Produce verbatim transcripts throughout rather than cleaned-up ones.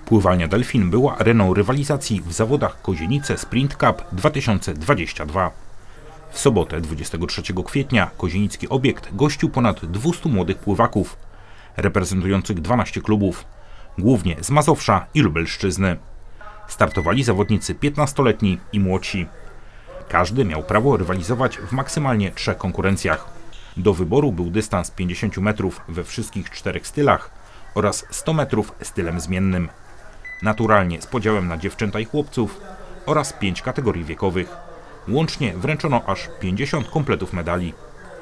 Pływalnia Delfin była areną rywalizacji w zawodach Kozienice Sprint Cup dwa tysiące dwudziesty drugi. W sobotę dwudziestego trzeciego kwietnia kozienicki obiekt gościł ponad dwustu młodych pływaków, reprezentujących dwanaście klubów, głównie z Mazowsza i Lubelszczyzny. Startowali zawodnicy piętnastoletni i młodsi. Każdy miał prawo rywalizować w maksymalnie trzech konkurencjach. Do wyboru był dystans pięćdziesiąt metrów we wszystkich czterech stylach oraz sto metrów stylem zmiennym. Naturalnie z podziałem na dziewczęta i chłopców oraz pięć kategorii wiekowych. Łącznie wręczono aż pięćdziesiąt kompletów medali.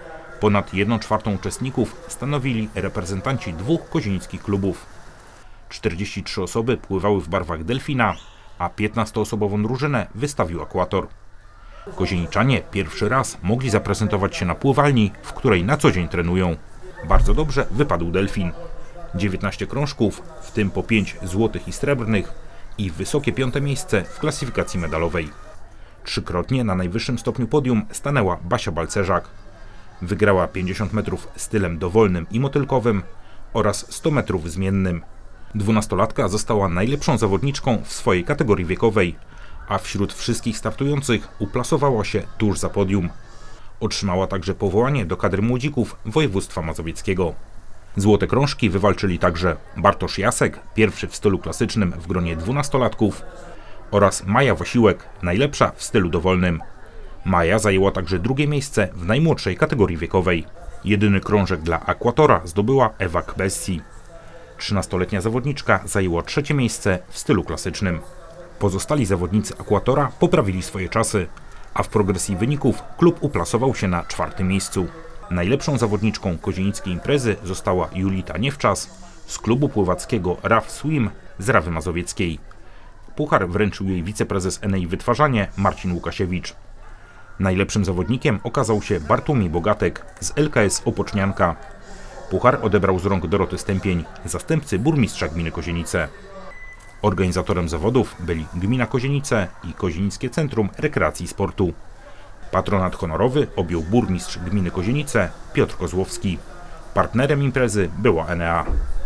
Ponad jedną czwartą uczestników stanowili reprezentanci dwóch kozienickich klubów. czterdzieści trzy osoby pływały w barwach Delfina, a piętnastoosobową drużynę wystawił Aquator. Kozieniczanie pierwszy raz mogli zaprezentować się na pływalni, w której na co dzień trenują. Bardzo dobrze wypadł Delfin. dziewiętnaście krążków, w tym po pięć złotych i srebrnych, i wysokie piąte miejsce w klasyfikacji medalowej. Trzykrotnie na najwyższym stopniu podium stanęła Basia Balcerzak. Wygrała pięćdziesiąt metrów stylem dowolnym i motylkowym oraz sto metrów zmiennym. Dwunastolatka została najlepszą zawodniczką w swojej kategorii wiekowej, a wśród wszystkich startujących uplasowała się tuż za podium. Otrzymała także powołanie do kadry młodzików województwa mazowieckiego. Złote krążki wywalczyli także Bartosz Jasek, pierwszy w stylu klasycznym w gronie dwunastolatków, oraz Maja Wasiłek, najlepsza w stylu dowolnym. Maja zajęła także drugie miejsce w najmłodszej kategorii wiekowej. Jedyny krążek dla Aquatora zdobyła Ewa Kbessi. trzynastoletnia zawodniczka zajęła trzecie miejsce w stylu klasycznym. Pozostali zawodnicy Aquatora poprawili swoje czasy, a w progresji wyników klub uplasował się na czwartym miejscu. Najlepszą zawodniczką kozienickiej imprezy została Julita Niewczas z klubu pływackiego R A F Swim z Rawy Mazowieckiej. Puchar wręczył jej wiceprezes Enei Wytwarzanie Marcin Łukasiewicz. Najlepszym zawodnikiem okazał się Bartłomiej Bogatek z L K S Opocznianka. Puchar odebrał z rąk Doroty Stępień, zastępcy burmistrza gminy Kozienice. Organizatorem zawodów byli gmina Kozienice i Kozienickie Centrum Rekreacji i Sportu. Patronat honorowy objął burmistrz gminy Kozienice Piotr Kozłowski. Partnerem imprezy była Enea.